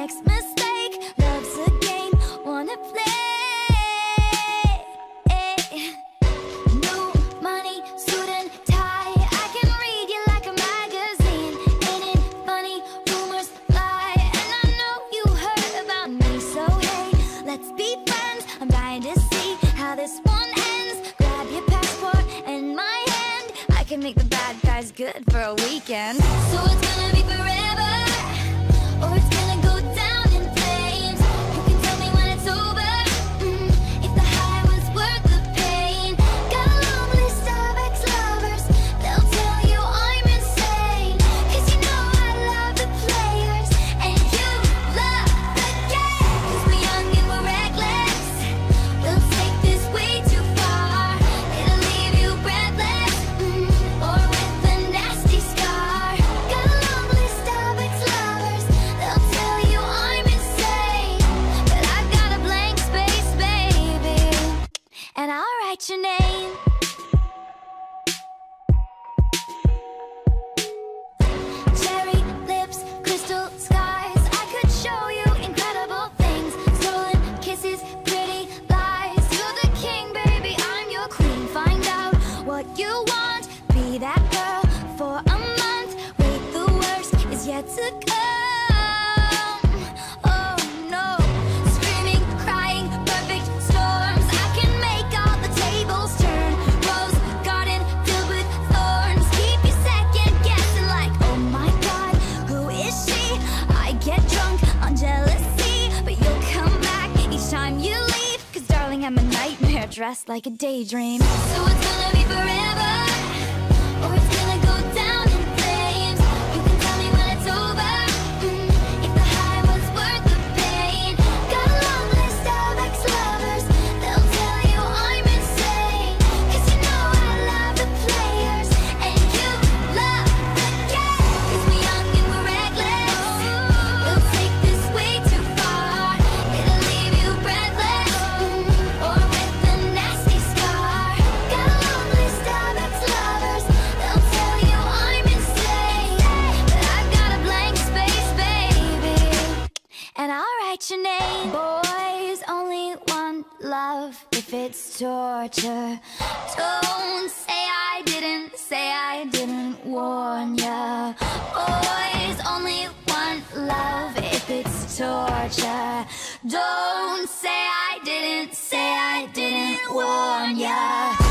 next mistake. Love's a game, wanna play. New money, suit and tie, I can read you like a magazine. Ain't it funny, rumors fly, and I know you heard about me. So hey, let's be friends, I'm dying to see how this one ends. Grab your passport and my hand, I can make the bad guys good for a weekend. So it's gonna be forever, or it's gonna go down in flames. You can tell me when it's over, if the high was worth the pain. Got a long list of ex-lovers, they'll tell you I'm insane. 'Cause you know I love the players, and you love the game. 'Cause we're young and we're reckless, we'll take this way too far. It'll leave you breathless, or with a nasty scar. Got a long list of ex-lovers, they'll tell you I'm insane. But I've got a blank space, baby, and I'll write your name. Cherry lips, crystal skies, I could show you incredible things. Stolen kisses, pretty lies. You're the king, baby, I'm your queen. Find out what you want, be that girl for a month. Wait, the worst is yet to come. Oh no, screaming, crying, perfect storms. I can make all the tables turn. Rose garden filled with thorns. Keep you second guessing like, oh my god, who is she? I get drunk on jealousy, but you'll come back each time you leave. 'Cause darling, I'm a nightmare dressed like a daydream. So it's gonna be forever, or it's gonna go down in flames. You can tell me when it's over, if the high was worth the pain. Got a long list of ex-lovers, they'll tell you I'm insane. 'Cause you know I love the players, and you love the game. 'Cause we're young and we're reckless, we'll take this way too far. It'll leave you breathless, or with a nasty scar. Got a long list of ex-lovers, they'll tell you I'm insane. But I've got a blank space, baby, and I'll write your name. Boys only want love if it's torture. Don't say I didn't warn ya. Boys only want love if it's torture. Don't say I didn't warn ya.